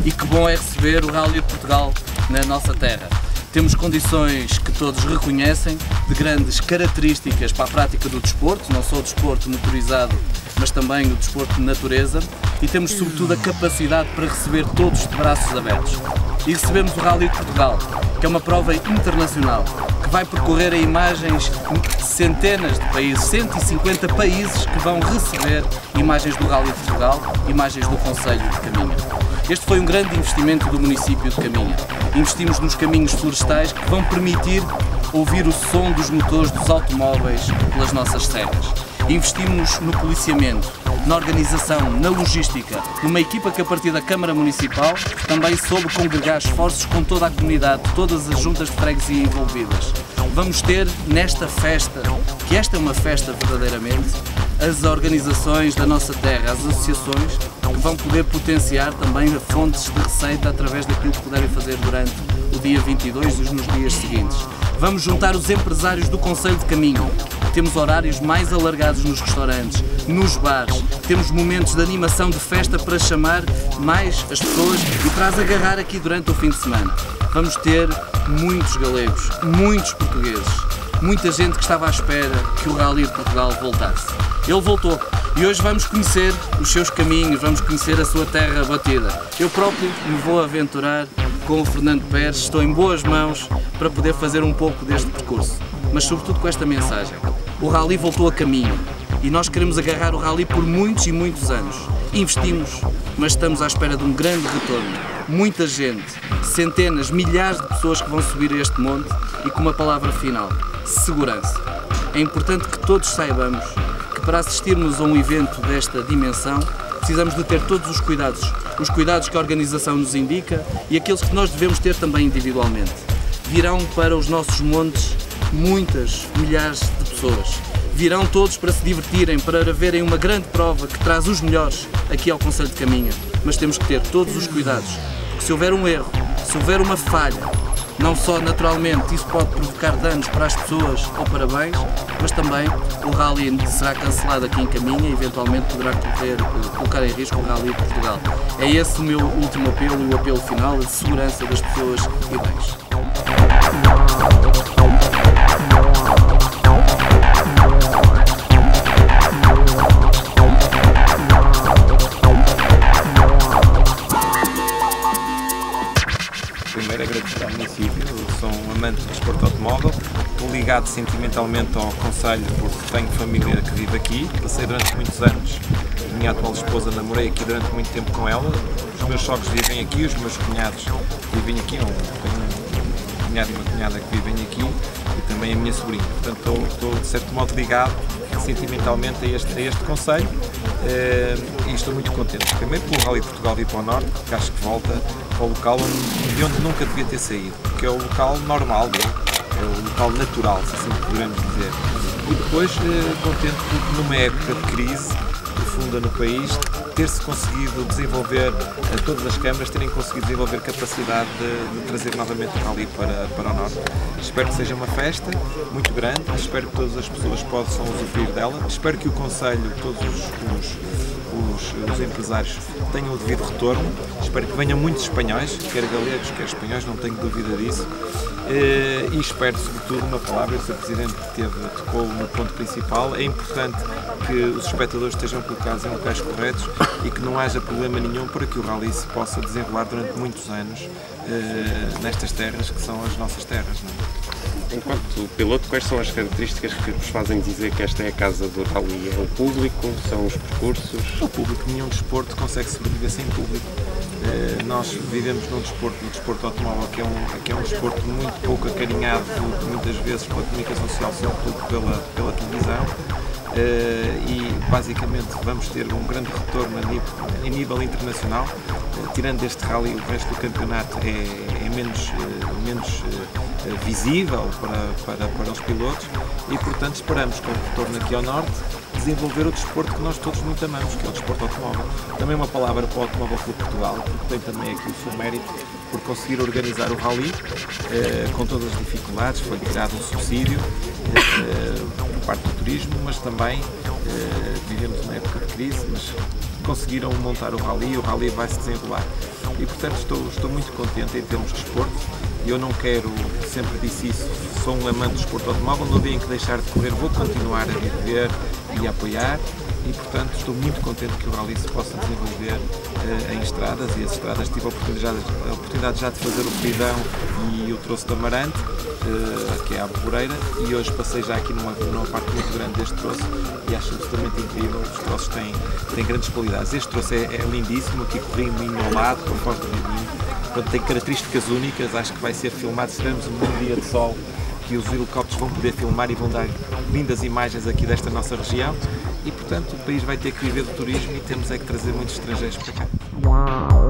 e que bom é receber o Rally de Portugal na nossa terra. Temos condições que todos reconhecem, de grandes características para a prática do desporto, não só o desporto motorizado, mas também o desporto de natureza, e temos sobretudo a capacidade para receber todos de braços abertos. E recebemos o Rally de Portugal, que é uma prova internacional, que vai percorrer a imagens de centenas de países, 150 países que vão receber imagens do Rally de Portugal, imagens do Concelho de Caminha. Este foi um grande investimento do município de Caminha. Investimos nos caminhos florestais que vão permitir ouvir o som dos motores dos automóveis pelas nossas serras. Investimos no policiamento, na organização, na logística, numa equipa que a partir da Câmara Municipal também soube congregar esforços com toda a comunidade, todas as juntas de freguesia envolvidas. Vamos ter nesta festa, que esta é uma festa verdadeiramente, as organizações da nossa terra, as associações, que vão poder potenciar também fontes de receita através daquilo que puderem fazer durante o dia 22 e nos dias seguintes. Vamos juntar os empresários do Concelho de Caminha. Temos horários mais alargados nos restaurantes, nos bares, temos momentos de animação de festa para chamar mais as pessoas e para as agarrar aqui durante o fim de semana. Vamos ter muitos galegos, muitos portugueses, muita gente que estava à espera que o Rally de Portugal voltasse. Ele voltou e hoje vamos conhecer os seus caminhos, vamos conhecer a sua terra batida. Eu próprio me vou aventurar com o Fernando Pérez, estou em boas mãos para poder fazer um pouco deste percurso, mas sobretudo com esta mensagem. O Rally voltou a caminho e nós queremos agarrar o Rally por muitos e muitos anos. Investimos, mas estamos à espera de um grande retorno. Muita gente, centenas, milhares de pessoas que vão subir a este monte e com uma palavra final: segurança. É importante que todos saibamos que para assistirmos a um evento desta dimensão precisamos de ter todos os cuidados que a organização nos indica e aqueles que nós devemos ter também individualmente. Virão para os nossos montes muitas, milhares de pessoas. Virão todos para se divertirem, para verem uma grande prova que traz os melhores aqui ao Concelho de Caminha. Mas temos que ter todos os cuidados, porque se houver um erro, se houver uma falha, não só naturalmente isso pode provocar danos para as pessoas ou para bens, mas também o Rally será cancelado aqui em Caminha e eventualmente poderá colocar em risco o Rally de Portugal. É esse o meu último apelo e o apelo final, a segurança das pessoas e bens. Primeiro agradecer ao município, sou um amante do desporto automóvel, estou ligado sentimentalmente ao Concelho porque tenho família que vive aqui, passei durante muitos anos, a minha atual esposa namorei aqui durante muito tempo com ela, os meus sogros vivem aqui, os meus cunhados vivem aqui, tenho um cunhado e uma cunhada que vivem aqui e também a minha sobrinha, portanto estou de certo modo ligado sentimentalmente a este Concelho e estou muito contente, primeiro pelo Rally de Portugal vir para o Norte, porque acho que volta ao local de onde nunca devia ter saído, porque é o local normal dele, é o local natural, se assim podemos dizer. E depois contente porque numa época de crise profunda no país, ter-se conseguido desenvolver, todas as câmaras terem conseguido desenvolver capacidade de trazer novamente o Rally para o Norte. Espero que seja uma festa muito grande, espero que todas as pessoas possam usufruir dela, espero que o Concelho, todos os empresários tenham o devido retorno, espero que venham muitos espanhóis, quer galegos, quer espanhóis, não tenho dúvida disso, e espero sobretudo uma palavra, o Sr. Presidente tocou no ponto principal, é importante que os espectadores estejam colocados em locais corretos e que não haja problema nenhum para que o Rally se possa desenrolar durante muitos anos nestas terras que são as nossas terras. Não é? Enquanto piloto, quais são as características que vos fazem dizer que esta é a casa do Rally? É o público? São os percursos? O público, nenhum desporto consegue sobreviver sem público. Nós vivemos no desporto automóvel, que é um desporto muito pouco acarinhado, muitas vezes pela comunicação social, sobretudo pela televisão. E basicamente vamos ter um grande retorno a nível internacional. Tirando este Rally, o resto do campeonato é menos visível para os pilotos e, portanto, esperamos com o retorno aqui ao Norte desenvolver o desporto que nós todos muito amamos, que é o desporto automóvel. Também uma palavra para o Automóvel Clube de Portugal, porque tem também aqui o seu mérito por conseguir organizar o Rally com todas as dificuldades. Foi tirado um subsídio por parte do turismo, mas também vivemos uma época de crise, mas conseguiram montar o Rally vai se desenrolar. e portanto estou muito contente em termos de desporto. Eu não quero, sempre disse isso, sou um amante do desporto automóvel, no dia em que deixar de correr vou continuar a viver e a apoiar e portanto estou muito contente que o Rally se possa desenvolver em estradas e as estradas tive a oportunidade já de fazer o Peridão e o Troço de Amarante, que é a Alvoreira, e hoje passei já aqui numa parte muito grande deste troço e acho absolutamente incrível. Os troços têm grandes qualidades. Este troço é lindíssimo, aqui corri em linho ao lado, com a Foz do Minho, portanto tem características únicas, acho que vai ser filmado, se tivermos um bom dia de sol, que os helicópteros vão poder filmar e vão dar lindas imagens aqui desta nossa região e portanto o país vai ter que viver do turismo e temos é que trazer muitos estrangeiros para cá.